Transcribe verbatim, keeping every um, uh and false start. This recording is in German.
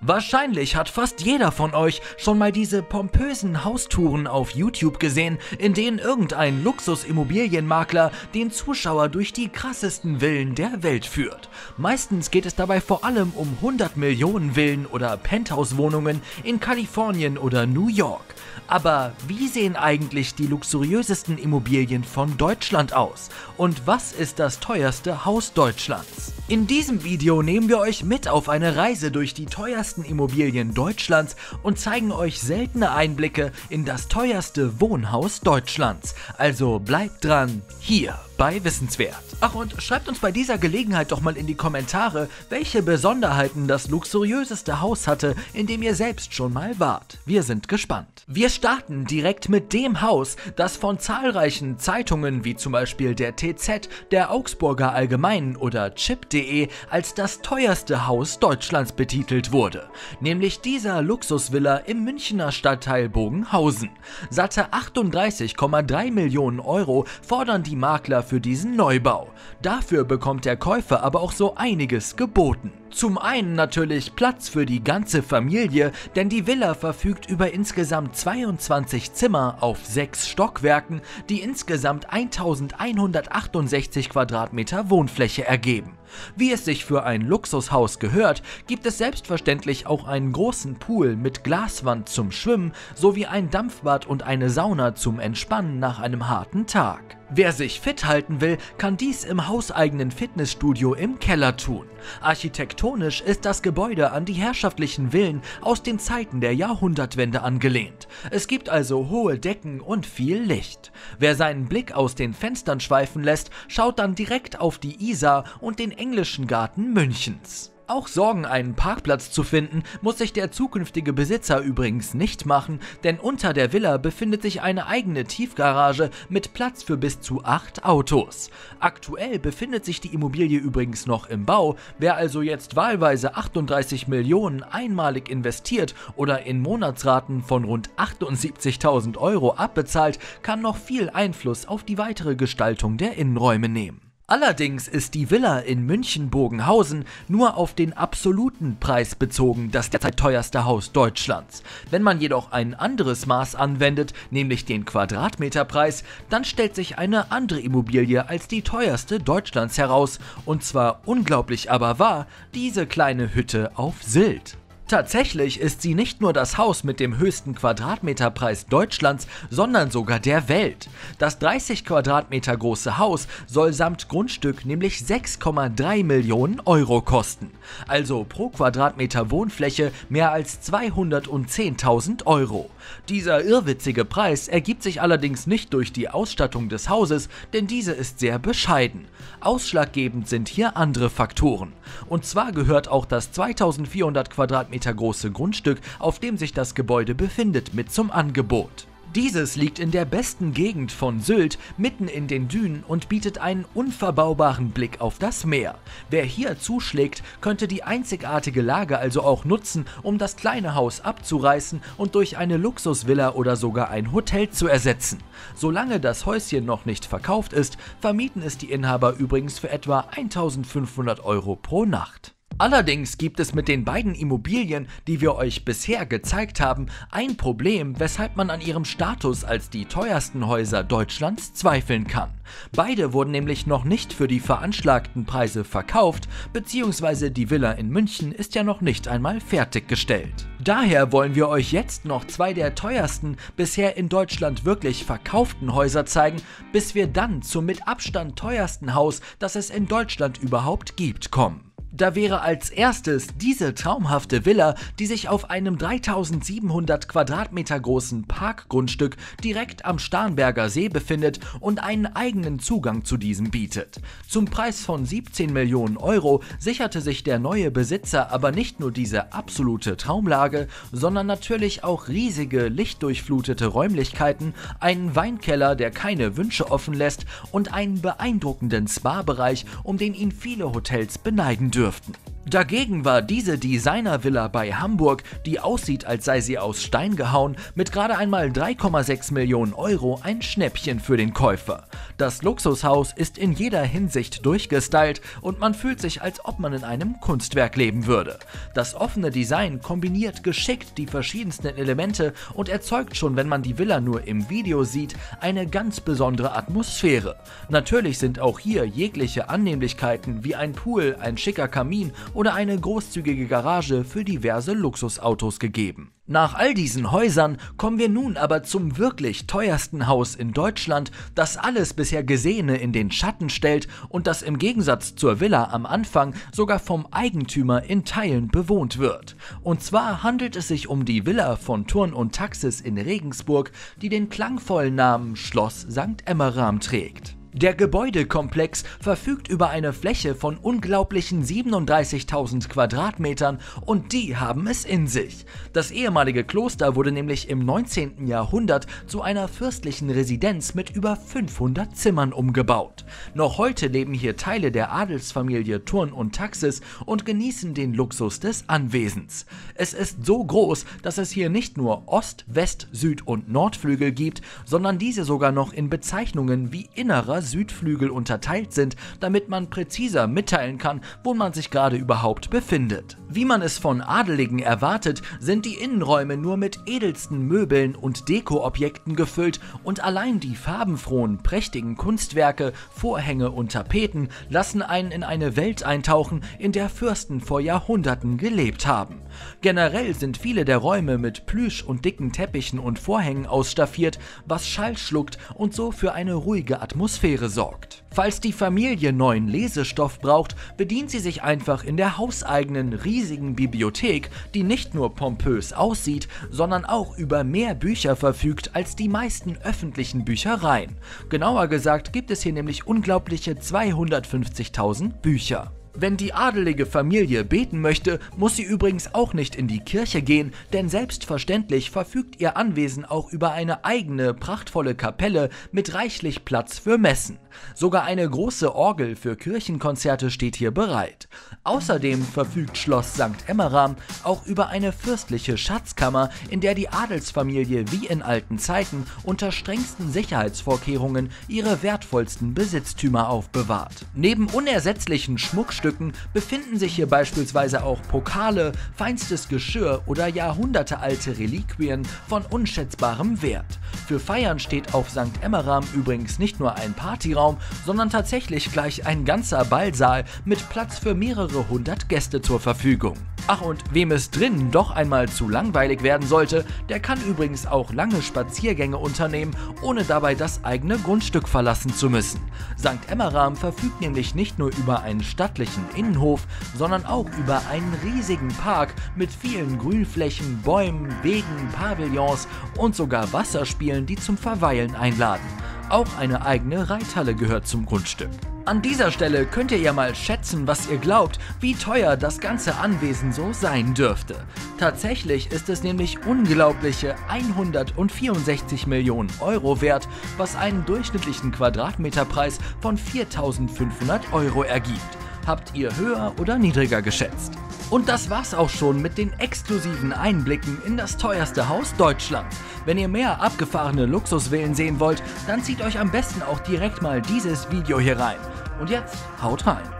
Wahrscheinlich hat fast jeder von euch schon mal diese pompösen Haustouren auf YouTube gesehen, in denen irgendein Luxusimmobilienmakler den Zuschauer durch die krassesten Villen der Welt führt. Meistens geht es dabei vor allem um hundert Millionen Villen oder Penthouse-Wohnungen in Kalifornien oder New York. Aber wie sehen eigentlich die luxuriösesten Immobilien von Deutschland aus? Und was ist das teuerste Haus Deutschlands? In diesem Video nehmen wir euch mit auf eine Reise durch die teuersten Immobilien Deutschlands und zeigen euch seltene Einblicke in das teuerste Wohnhaus Deutschlands. Also bleibt dran, hier bei Wissenswert. Ach, und schreibt uns bei dieser Gelegenheit doch mal in die Kommentare, welche Besonderheiten das luxuriöseste Haus hatte, in dem ihr selbst schon mal wart. Wir sind gespannt. Wir starten direkt mit dem Haus, das von zahlreichen Zeitungen wie zum Beispiel der T Z, der Augsburger Allgemeinen oder chip punkt de als das teuerste Haus Deutschlands betitelt wurde, nämlich dieser Luxusvilla im Münchner Stadtteil Bogenhausen. Satte achtunddreißig Komma drei Millionen Euro fordern die Makler für diesen Neubau. Dafür bekommt der Käufer aber auch so einiges geboten. Zum einen natürlich Platz für die ganze Familie, denn die Villa verfügt über insgesamt zweiundzwanzig Zimmer auf sechs Stockwerken, die insgesamt eintausendeinhundertachtundsechzig Quadratmeter Wohnfläche ergeben. Wie es sich für ein Luxushaus gehört, gibt es selbstverständlich auch einen großen Pool mit Glaswand zum Schwimmen sowie ein Dampfbad und eine Sauna zum Entspannen nach einem harten Tag. Wer sich fit halten will, kann dies im hauseigenen Fitnessstudio im Keller tun. Architektonisch ist das Gebäude an die herrschaftlichen Villen aus den Zeiten der Jahrhundertwende angelehnt. Es gibt also hohe Decken und viel Licht. Wer seinen Blick aus den Fenstern schweifen lässt, schaut dann direkt auf die Isar und den englischen Garten Münchens. Auch Sorgen, einen Parkplatz zu finden, muss sich der zukünftige Besitzer übrigens nicht machen, denn unter der Villa befindet sich eine eigene Tiefgarage mit Platz für bis zu acht Autos. Aktuell befindet sich die Immobilie übrigens noch im Bau. Wer also jetzt wahlweise achtunddreißig Millionen einmalig investiert oder in Monatsraten von rund achtundsiebzigtausend Euro abbezahlt, kann noch viel Einfluss auf die weitere Gestaltung der Innenräume nehmen. Allerdings ist die Villa in München-Bogenhausen nur auf den absoluten Preis bezogen das derzeit teuerste Haus Deutschlands. Wenn man jedoch ein anderes Maß anwendet, nämlich den Quadratmeterpreis, dann stellt sich eine andere Immobilie als die teuerste Deutschlands heraus, und zwar unglaublich aber wahr, diese kleine Hütte auf Sylt. Tatsächlich ist sie nicht nur das Haus mit dem höchsten Quadratmeterpreis Deutschlands, sondern sogar der Welt. Das dreißig Quadratmeter große Haus soll samt Grundstück nämlich sechs Komma drei Millionen Euro kosten. Also pro Quadratmeter Wohnfläche mehr als zweihundertzehntausend Euro. Dieser irrwitzige Preis ergibt sich allerdings nicht durch die Ausstattung des Hauses, denn diese ist sehr bescheiden. Ausschlaggebend sind hier andere Faktoren. Und zwar gehört auch das zweitausendvierhundert Quadratmeter große Grundstück, auf dem sich das Gebäude befindet, mit zum Angebot. Dieses liegt in der besten Gegend von Sylt, mitten in den Dünen, und bietet einen unverbaubaren Blick auf das Meer. Wer hier zuschlägt, könnte die einzigartige Lage also auch nutzen, um das kleine Haus abzureißen und durch eine Luxusvilla oder sogar ein Hotel zu ersetzen. Solange das Häuschen noch nicht verkauft ist, vermieten es die Inhaber übrigens für etwa eintausendfünfhundert Euro pro Nacht. Allerdings gibt es mit den beiden Immobilien, die wir euch bisher gezeigt haben, ein Problem, weshalb man an ihrem Status als die teuersten Häuser Deutschlands zweifeln kann. Beide wurden nämlich noch nicht für die veranschlagten Preise verkauft, beziehungsweise die Villa in München ist ja noch nicht einmal fertiggestellt. Daher wollen wir euch jetzt noch zwei der teuersten bisher in Deutschland wirklich verkauften Häuser zeigen, bis wir dann zum mit Abstand teuersten Haus, das es in Deutschland überhaupt gibt, kommen. Da wäre als erstes diese traumhafte Villa, die sich auf einem dreitausendsiebenhundert Quadratmeter großen Parkgrundstück direkt am Starnberger See befindet und einen eigenen Zugang zu diesem bietet. Zum Preis von siebzehn Millionen Euro sicherte sich der neue Besitzer aber nicht nur diese absolute Traumlage, sondern natürlich auch riesige lichtdurchflutete Räumlichkeiten, einen Weinkeller, der keine Wünsche offen lässt, und einen beeindruckenden Spa-Bereich, um den ihn viele Hotels beneiden dürfen. Dagegen war diese Designer-Villa bei Hamburg, die aussieht, als sei sie aus Stein gehauen, mit gerade einmal drei Komma sechs Millionen Euro ein Schnäppchen für den Käufer. Das Luxushaus ist in jeder Hinsicht durchgestylt und man fühlt sich, als ob man in einem Kunstwerk leben würde. Das offene Design kombiniert geschickt die verschiedensten Elemente und erzeugt schon, wenn man die Villa nur im Video sieht, eine ganz besondere Atmosphäre. Natürlich sind auch hier jegliche Annehmlichkeiten wie ein Pool, ein schicker Kamin oder eine großzügige Garage für diverse Luxusautos gegeben. Nach all diesen Häusern kommen wir nun aber zum wirklich teuersten Haus in Deutschland, das alles bisher Gesehene in den Schatten stellt und das im Gegensatz zur Villa am Anfang sogar vom Eigentümer in Teilen bewohnt wird. Und zwar handelt es sich um die Villa von Thurn und Taxis in Regensburg, die den klangvollen Namen Schloss Sankt Emmeram trägt. Der Gebäudekomplex verfügt über eine Fläche von unglaublichen siebenunddreißigtausend Quadratmetern und die haben es in sich. Das ehemalige Kloster wurde nämlich im neunzehnten Jahrhundert zu einer fürstlichen Residenz mit über fünfhundert Zimmern umgebaut. Noch heute leben hier Teile der Adelsfamilie Thurn und Taxis und genießen den Luxus des Anwesens. Es ist so groß, dass es hier nicht nur Ost-, West-, Süd- und Nordflügel gibt, sondern diese sogar noch in Bezeichnungen wie innerer Südflügel unterteilt sind, damit man präziser mitteilen kann, wo man sich gerade überhaupt befindet. Wie man es von Adeligen erwartet, sind die Innenräume nur mit edelsten Möbeln und Dekoobjekten gefüllt und allein die farbenfrohen, prächtigen Kunstwerke, Vorhänge und Tapeten lassen einen in eine Welt eintauchen, in der Fürsten vor Jahrhunderten gelebt haben. Generell sind viele der Räume mit Plüsch und dicken Teppichen und Vorhängen ausstaffiert, was Schall schluckt und so für eine ruhige Atmosphäre sorgt. Falls die Familie neuen Lesestoff braucht, bedient sie sich einfach in der hauseigenen riesigen Bibliothek, die nicht nur pompös aussieht, sondern auch über mehr Bücher verfügt als die meisten öffentlichen Büchereien. Genauer gesagt gibt es hier nämlich unglaubliche zweihundertfünfzigtausend Bücher. Wenn die adelige Familie beten möchte, muss sie übrigens auch nicht in die Kirche gehen, denn selbstverständlich verfügt ihr Anwesen auch über eine eigene, prachtvolle Kapelle mit reichlich Platz für Messen. Sogar eine große Orgel für Kirchenkonzerte steht hier bereit. Außerdem verfügt Schloss Sankt Emmeram auch über eine fürstliche Schatzkammer, in der die Adelsfamilie wie in alten Zeiten unter strengsten Sicherheitsvorkehrungen ihre wertvollsten Besitztümer aufbewahrt. Neben unersetzlichen Schmuckstücken befinden sich hier beispielsweise auch Pokale, feinstes Geschirr oder jahrhundertealte Reliquien von unschätzbarem Wert. Für Feiern steht auf Sankt Emmeram übrigens nicht nur ein Partyraum, sondern tatsächlich gleich ein ganzer Ballsaal mit Platz für mehrere hundert Gäste zur Verfügung. Ach, und wem es drinnen doch einmal zu langweilig werden sollte, der kann übrigens auch lange Spaziergänge unternehmen, ohne dabei das eigene Grundstück verlassen zu müssen. Sankt Emmeram verfügt nämlich nicht nur über einen stattlichen Innenhof, sondern auch über einen riesigen Park mit vielen Grünflächen, Bäumen, Wegen, Pavillons und sogar Wasserspielen, die zum Verweilen einladen. Auch eine eigene Reithalle gehört zum Grundstück. An dieser Stelle könnt ihr ja mal schätzen, was ihr glaubt, wie teuer das ganze Anwesen so sein dürfte. Tatsächlich ist es nämlich unglaubliche hundertvierundsechzig Millionen Euro wert, was einen durchschnittlichen Quadratmeterpreis von viertausendfünfhundert Euro ergibt. Habt ihr höher oder niedriger geschätzt? Und das war's auch schon mit den exklusiven Einblicken in das teuerste Haus Deutschlands. Wenn ihr mehr abgefahrene Luxusvillen sehen wollt, dann zieht euch am besten auch direkt mal dieses Video hier rein. Und jetzt haut rein!